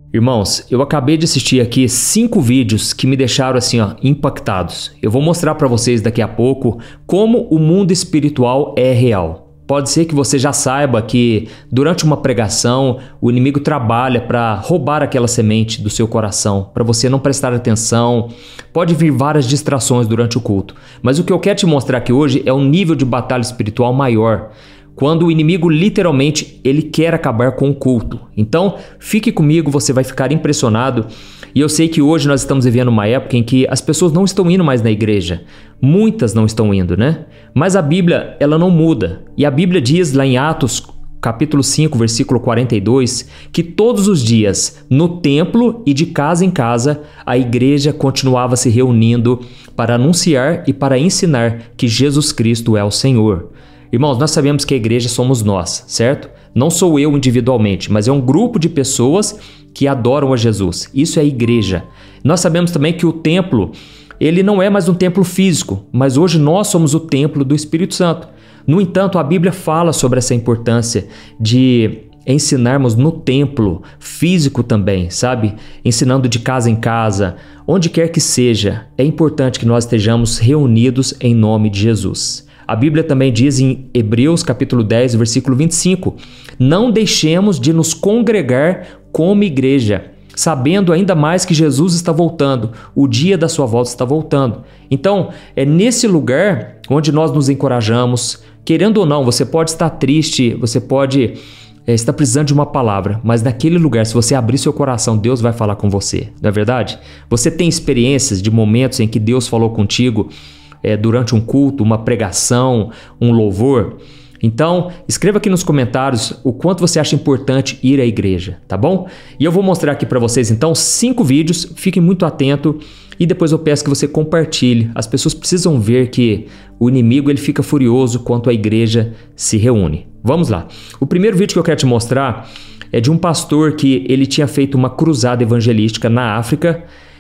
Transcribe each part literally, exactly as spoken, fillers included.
Irmãos, eu acabei de assistir aqui cinco vídeos que me deixaram assim, ó, impactados. Eu vou mostrar para vocês daqui a pouco como o mundo espiritual é real. Pode ser que você já saiba que durante uma pregação o inimigo trabalha para roubar aquela semente do seu coração, para você não prestar atenção. Pode vir várias distrações durante o culto. Mas o que eu quero te mostrar aqui hoje é um nível de batalha espiritual maior, quando o inimigo literalmente ele quer acabar com o culto. Então, fique comigo, você vai ficar impressionado. E eu sei que hoje nós estamos vivendo uma época em que as pessoas não estão indo mais na igreja. Muitas não estão indo, né? Mas a Bíblia, ela não muda. E a Bíblia diz lá em Atos, capítulo cinco, versículo quarenta e dois, que todos os dias, no templo e de casa em casa, a igreja continuava se reunindo para anunciar e para ensinar que Jesus Cristo é o Senhor. Irmãos, nós sabemos que a igreja somos nós, certo? Não sou eu individualmente, mas é um grupo de pessoas que adoram a Jesus. Isso é a igreja. Nós sabemos também que o templo, ele não é mais um templo físico, mas hoje nós somos o templo do Espírito Santo. No entanto, a Bíblia fala sobre essa importância de ensinarmos no templo físico também, sabe? Ensinando de casa em casa, onde quer que seja. É importante que nós estejamos reunidos em nome de Jesus. A Bíblia também diz em Hebreus capítulo dez, versículo vinte e cinco, não deixemos de nos congregar como igreja, sabendo ainda mais que Jesus está voltando, o dia da sua volta está voltando. Então, é nesse lugar onde nós nos encorajamos, querendo ou não, você pode estar triste, você pode é, estar precisando de uma palavra, mas naquele lugar, se você abrir seu coração, Deus vai falar com você, não é verdade? Você tem experiências de momentos em que Deus falou contigo, É, durante um culto, uma pregação, um louvor? Então, escreva aqui nos comentários o quanto você acha importante ir à igreja, tá bom? E eu vou mostrar aqui para vocês, então, cinco vídeos, fiquem muito atentos e depois eu peço que você compartilhe. As pessoas precisam ver que o inimigo ele fica furioso quando a igreja se reúne. Vamos lá. O primeiro vídeo que eu quero te mostrar é de um pastor que ele tinha feito uma cruzada evangelística na África.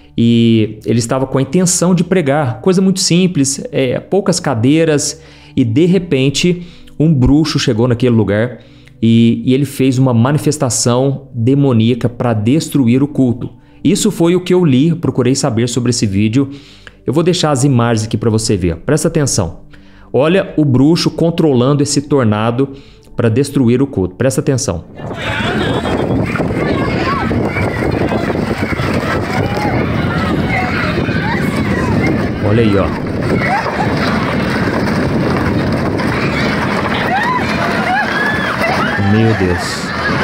E ele estava com a intenção de pregar, coisa muito simples, é, poucas cadeiras, e de repente um bruxo chegou naquele lugar e, e ele fez uma manifestação demoníaca para destruir o culto. Isso foi o que eu li, procurei saber sobre esse vídeo. Eu vou deixar as imagens aqui para você ver, presta atenção. Olha o bruxo controlando esse tornado para destruir o culto, presta atenção. Olha aí, ó. Meu Deus.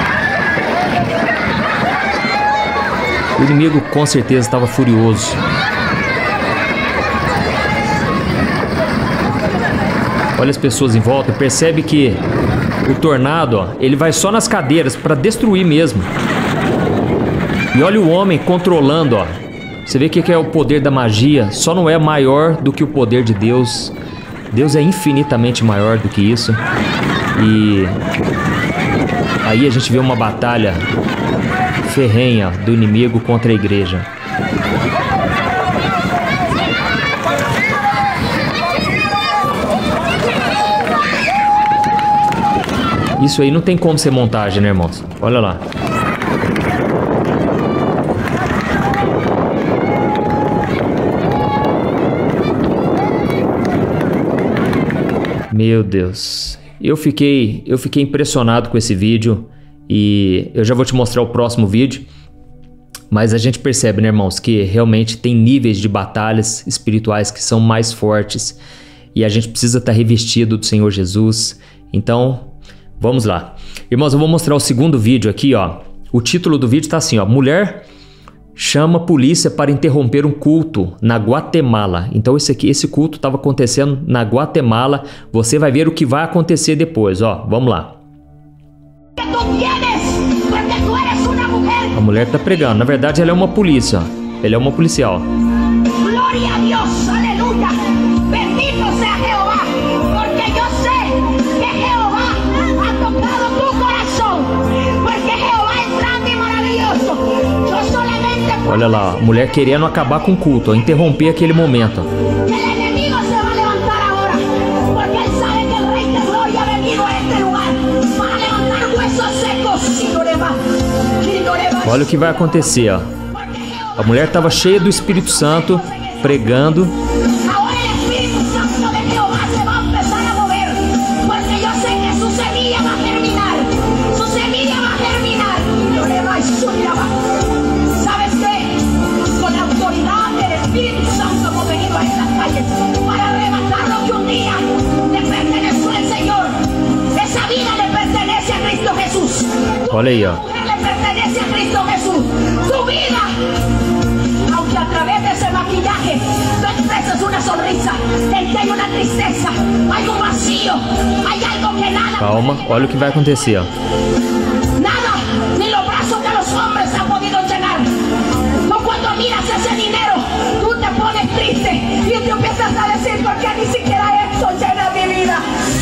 O inimigo com certeza estava furioso. Olha as pessoas em volta, percebe que o tornado, ó, ele vai só nas cadeiras para destruir mesmo. E olha o homem controlando, ó. Você vê que é o poder da magia, só não é maior do que o poder de Deus. Deus é infinitamente maior do que isso. E aí a gente vê uma batalha ferrenha do inimigo contra a igreja. Isso aí não tem como ser montagem, né, irmãos? Olha lá. Meu Deus, eu fiquei, eu fiquei impressionado com esse vídeo e eu já vou te mostrar o próximo vídeo, mas a gente percebe, né, irmãos, que realmente tem níveis de batalhas espirituais que são mais fortes e a gente precisa estar revestido do Senhor Jesus. Então, vamos lá. Irmãos, eu vou mostrar o segundo vídeo aqui, ó. O título do vídeo tá assim, ó, mulher chama a polícia para interromper um culto na Guatemala. Então esse aqui, esse culto estava acontecendo na Guatemala. Você vai ver o que vai acontecer depois, ó. Vamos lá. A mulher está pregando. Na verdade, ela é uma polícia. Ó. Ela é uma policial. Glória a Deus, aleluia. Bendito seja Jeová, porque eu sei que Jeová ha tocado tu coração, porque Jeová é grande e maravilhoso. Eu solamente Olha lá, a mulher querendo acabar com o culto, ó, interromper aquele momento. Ó. Olha o que vai acontecer, ó. A mulher estava cheia do Espírito Santo, pregando. Olha aí, ó. Calma, olha o que vai acontecer, ó. Nada, ni los brazos de los hombres han podido llenar. No, cuando miras ese dinero, tú te pones triste y te empiezas a decir, ¿por qué ni siquiera esto llena mi vida?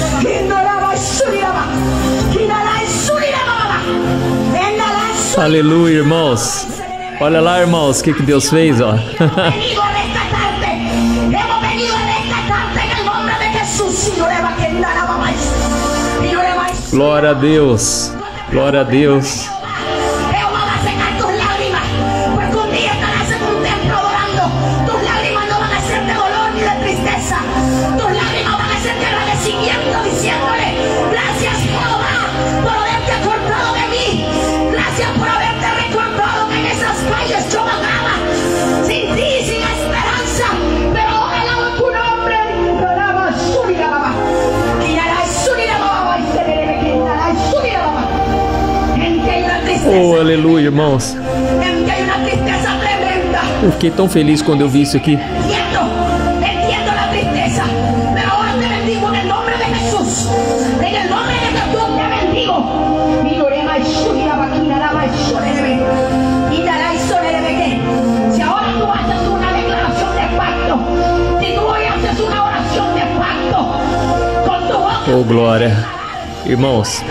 Aleluia, irmãos. Olha lá, irmãos, o que, que Deus fez, ó. Glória a Deus. Glória a Deus. Oh, aleluia, irmãos. Eu fiquei tão feliz quando eu vi isso aqui. Oh, glória. Irmãos,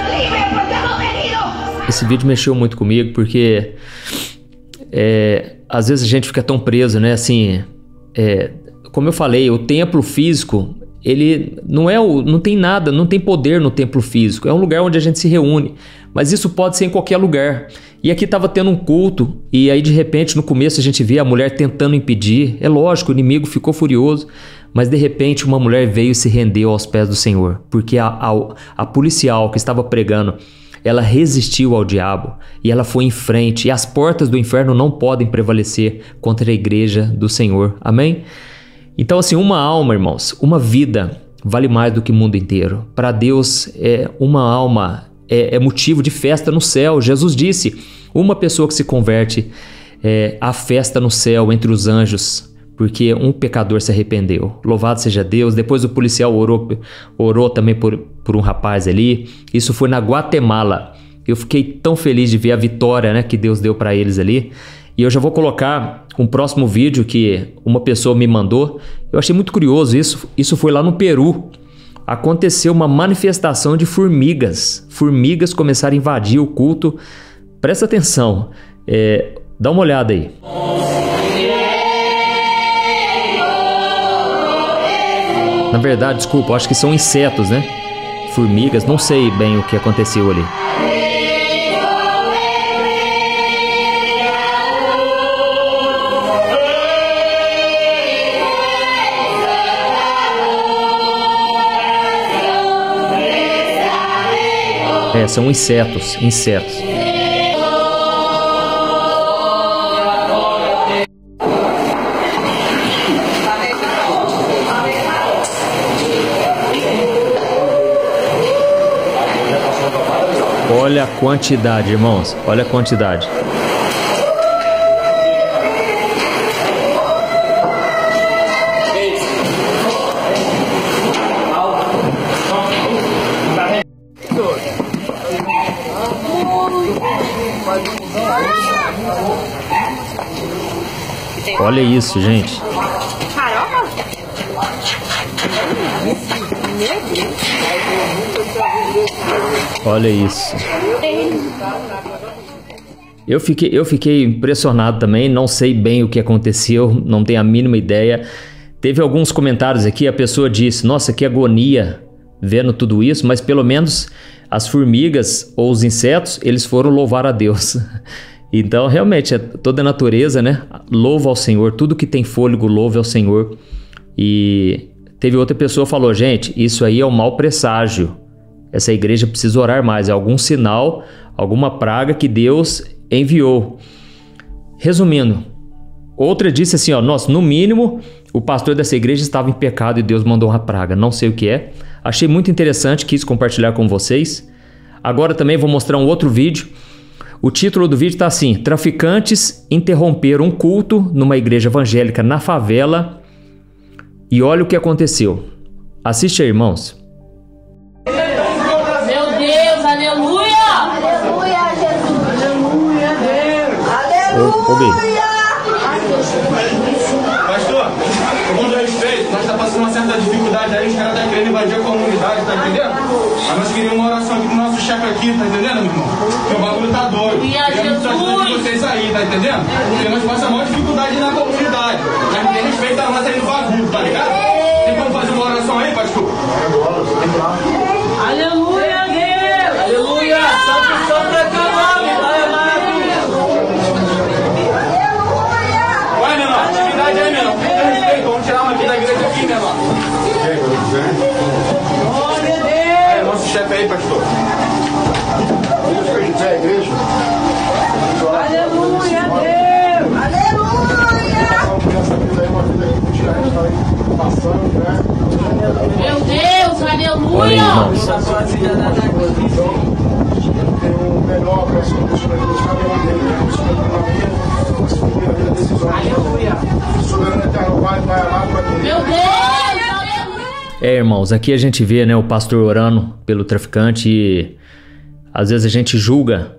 esse vídeo mexeu muito comigo porque é, às vezes a gente fica tão preso, né? Assim, é, como eu falei, o templo físico, ele não é o, não tem nada, não tem poder no templo físico. É um lugar onde a gente se reúne, mas isso pode ser em qualquer lugar. E aqui estava tendo um culto e aí de repente no começo a gente via a mulher tentando impedir. É lógico, o inimigo ficou furioso, mas de repente uma mulher veio e se rendeu aos pés do Senhor, porque a, a, a policial que estava pregando, ela resistiu ao diabo e ela foi em frente, e as portas do inferno não podem prevalecer contra a igreja do Senhor. Amém? Então assim, uma alma, irmãos, uma vida vale mais do que o mundo inteiro. Para Deus, é, uma alma é, é motivo de festa no céu. Jesus disse, uma pessoa que se converte, é, há festa no céu entre os anjos, porque um pecador se arrependeu. Louvado seja Deus. Depois o policial orou, orou também por, por um rapaz ali. Isso foi na Guatemala. Eu fiquei tão feliz de ver a vitória, né, que Deus deu para eles ali. E eu já vou colocar um próximo vídeo que uma pessoa me mandou. Eu achei muito curioso isso. Isso foi lá no Peru. Aconteceu uma manifestação de formigas. Formigas começaram a invadir o culto. Presta atenção. É, dá uma olhada aí. Na verdade, desculpa, acho que são insetos, né? Formigas, não sei bem o que aconteceu ali. É, são insetos, insetos. Olha a quantidade, irmãos. Olha a quantidade. Olha isso, gente. Olha isso. Eu fiquei, eu fiquei impressionado também, não sei bem o que aconteceu, não tenho a mínima ideia. Teve alguns comentários aqui, a pessoa disse, nossa, que agonia vendo tudo isso, mas pelo menos as formigas ou os insetos, eles foram louvar a Deus. Então, realmente, é toda a natureza, né? Louva ao Senhor, tudo que tem fôlego, louve ao Senhor. E teve outra pessoa que falou, gente, isso aí é um mau presságio. Essa igreja precisa orar mais, é algum sinal, alguma praga que Deus enviou. Resumindo, outra disse assim, ó, nossa, no mínimo, o pastor dessa igreja estava em pecado e Deus mandou uma praga. Não sei o que é. Achei muito interessante, quis compartilhar com vocês. Agora também vou mostrar um outro vídeo. O título do vídeo está assim, traficantes interromperam um culto numa igreja evangélica na favela e olha o que aconteceu. Assiste aí, irmãos. Meu Deus, aleluia! Aleluia, Jesus! Aleluia, Deus! Aleluia! Pastor, com todo respeito, nós estamos passando uma certa dificuldade aí, os caras estão querendo invadir a comunidade, tá entendendo? Mas nós queríamos uma oração aqui pro nosso chefe aqui, tá entendendo, meu irmão? Porque o bagulho tá doido. Queremos ajuda de vocês aí, tá entendendo? Porque nós passamos a maior dificuldade na comunidade. Mas ninguém respeita nós aí no bagulho, tá ligado? Tem como fazer uma oração aí, pastor? Aleluia, Deus! Aleluia! Santo, santo é teu nome, Pai amado! Vai, meu irmão, atividade aí, meu irmão. Fica com respeito, vamos tirar uma aqui da igreja aqui, meu irmão. Glória a Deus! É, nosso chefe aí, pastor. É a igreja. Aleluia, Deus! Aleluia! Meu Deus, aleluia! Olha aí, irmãos. Tem um menor para as coisas para Deus, cada um deles, aleluia! Soberano eterno, Pai, Pai amado, Pai querido. Meu Deus, aleluia! É, irmãos, aqui a gente vê, né, o pastor orando pelo traficante e às vezes a gente julga,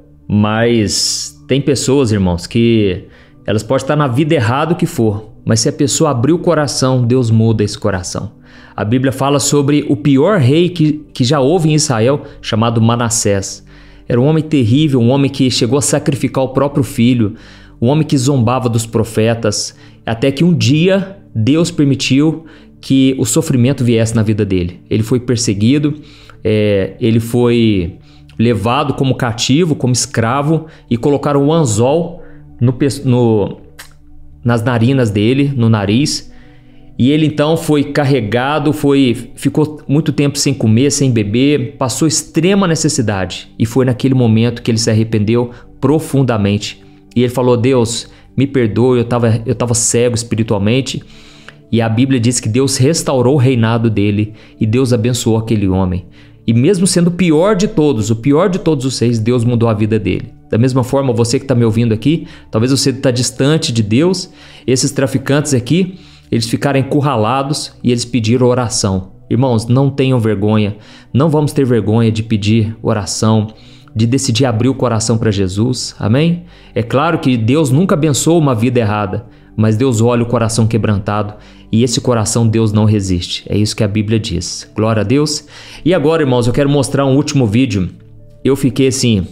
mas tem pessoas, irmãos, que elas podem estar na vida errada o que for, mas se a pessoa abrir o coração, Deus muda esse coração. A Bíblia fala sobre o pior rei que, que já houve em Israel, chamado Manassés. Era um homem terrível, um homem que chegou a sacrificar o próprio filho, um homem que zombava dos profetas, até que um dia Deus permitiu que o sofrimento viesse na vida dele. Ele foi perseguido, é, ele foi levado como cativo, como escravo, e colocaram um anzol no, no, nas narinas dele, no nariz, e ele então foi carregado, foi, ficou muito tempo sem comer, sem beber, passou extrema necessidade, e foi naquele momento que ele se arrependeu profundamente, e ele falou, Deus, me perdoe, eu estava eu tava cego espiritualmente, e a Bíblia diz que Deus restaurou o reinado dele, e Deus abençoou aquele homem. E mesmo sendo o pior de todos, o pior de todos os seis, Deus mudou a vida dele. Da mesma forma, você que está me ouvindo aqui, talvez você está distante de Deus, esses traficantes aqui, eles ficaram encurralados e eles pediram oração. Irmãos, não tenham vergonha, não vamos ter vergonha de pedir oração, de decidir abrir o coração para Jesus, amém? É claro que Deus nunca abençoa uma vida errada, mas Deus olha o coração quebrantado e esse coração Deus não resiste. É isso que a Bíblia diz. Glória a Deus. E agora, irmãos, eu quero mostrar um último vídeo. Eu fiquei assim,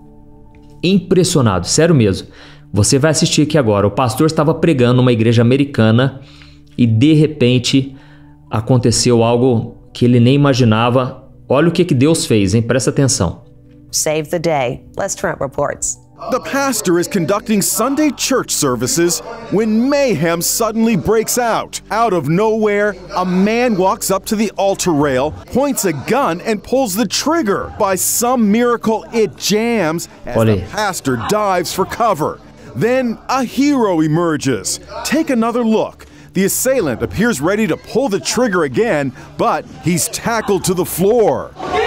impressionado, sério mesmo. Você vai assistir aqui agora. O pastor estava pregando numa igreja americana e de repente aconteceu algo que ele nem imaginava. Olha o que que Deus fez, hein? Presta atenção. Save the day. Les Trent reports. The pastor is conducting Sunday church services when mayhem suddenly breaks out. Out of nowhere, a man walks up to the altar rail, points a gun, and pulls the trigger. By some miracle, it jams as Olha the aí. pastor dives for cover. Then a hero emerges. Take another look. The assailant appears ready to pull the trigger again, but he's tackled to the floor.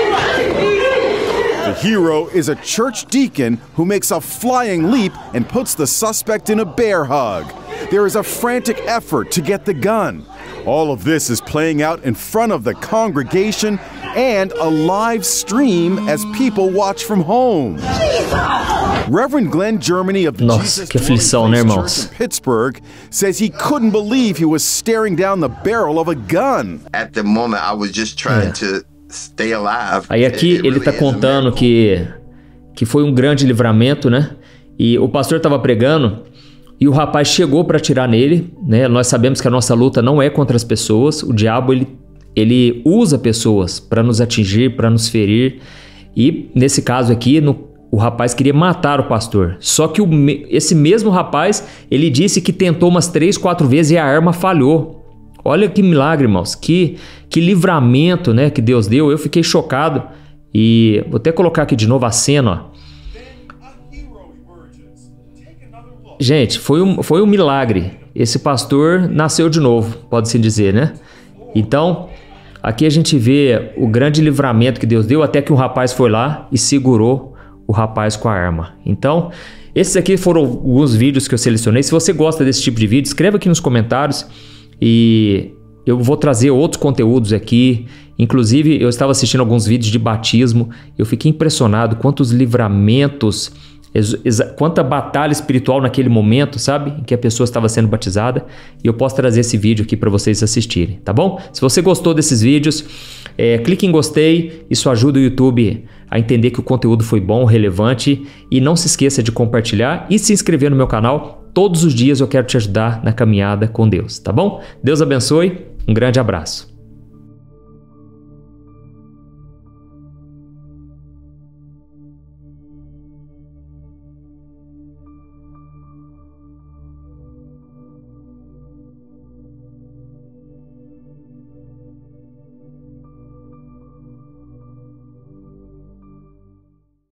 The hero is a church deacon who makes a flying leap and puts the suspect in a bear hug. There is a frantic effort to get the gun. All of this is playing out in front of the congregation and a live stream as people watch from home. Reverend Glenn Germany of the Nossa, Jesus que aflição, né, Glory irmãos? Church in Pittsburgh says he couldn't believe he was staring down the barrel of a gun. At the moment, I was just trying É. to stay alive. Aí aqui It- it ele really está is a contando miracle. que, que foi um grande livramento, né? E o pastor estava pregando e o rapaz chegou para atirar nele, né? Nós sabemos que a nossa luta não é contra as pessoas. O diabo ele, ele usa pessoas para nos atingir, para nos ferir. E nesse caso aqui, no, o rapaz queria matar o pastor. Só que o, esse mesmo rapaz, ele disse que tentou umas três, quatro vezes e a arma falhou. Olha que milagre, irmãos. Que, que livramento, né, que Deus deu. Eu fiquei chocado. E vou até colocar aqui de novo a cena, ó. Gente, foi um, foi um milagre. Esse pastor nasceu de novo, pode-se dizer, né? Então, aqui a gente vê o grande livramento que Deus deu, até que um rapaz foi lá e segurou o rapaz com a arma. Então, esses aqui foram alguns vídeos que eu selecionei. Se você gosta desse tipo de vídeo, escreva aqui nos comentários e eu vou trazer outros conteúdos aqui. Inclusive, eu estava assistindo alguns vídeos de batismo. Eu fiquei impressionado quantos livramentos, quanta batalha espiritual naquele momento, sabe? Em que a pessoa estava sendo batizada. E eu posso trazer esse vídeo aqui para vocês assistirem, tá bom? Se você gostou desses vídeos, é, clique em gostei. Isso ajuda o YouTube a entender que o conteúdo foi bom, relevante. E não se esqueça de compartilhar e se inscrever no meu canal. Todos os dias eu quero te ajudar na caminhada com Deus, tá bom? Deus abençoe. Um grande abraço.